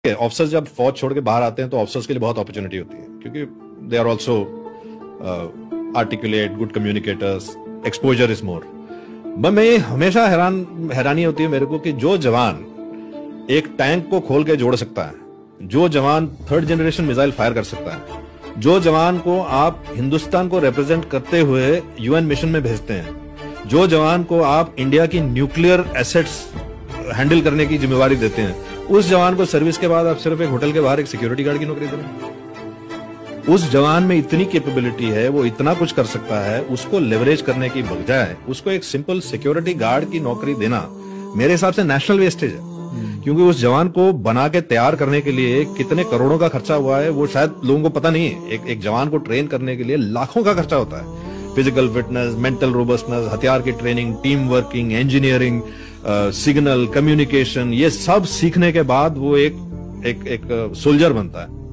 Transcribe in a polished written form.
Officers जब फौज छोड़ के बाहर आते हैं तो ऑफिसर्स के लिए बहुत अपॉर्चुनिटी होती है, क्योंकि they are also articulate, good communicators, exposure is more. मैं हमेशा हैरानी होती है मेरे को कि जो जवान एक टैंक को खोल के जोड़ सकता है, जो जवान 3rd जनरेशन मिसाइल फायर कर सकता है, जो जवान को आप हिंदुस्तान को रिप्रेजेंट करते हुए यूएन मिशन में भेजते हैं, जो जवान को आप इंडिया की न्यूक्लियर एसेट्स हैंडल करने की जिम्मेवारी देते हैं, उस जवान को सर्विस के बाद आप सिर्फ एक होटल के बाहर एक सिक्योरिटी गार्ड की नौकरी दे रहे हैं। उस जवान में इतनी कैपेबिलिटी है, वो इतना कुछ कर सकता है, उसको लेवरेज करने की बजाय उसको एक सिंपल सिक्योरिटी गार्ड की नौकरी देना मेरे हिसाब से नेशनल वेस्टेज है। क्योंकि उस जवान को बना के तैयार करने के लिए कितने करोड़ों का खर्चा हुआ है वो शायद लोगों को पता नहीं है। एक जवान को ट्रेन करने के लिए लाखों का खर्चा होता है। फिजिकल फिटनेस, मेंटल रोबस्टनेस, हथियार की training, team working, engineering, signal, communication, ये सब सीखने के बाद वो एक सोल्जर बनता है।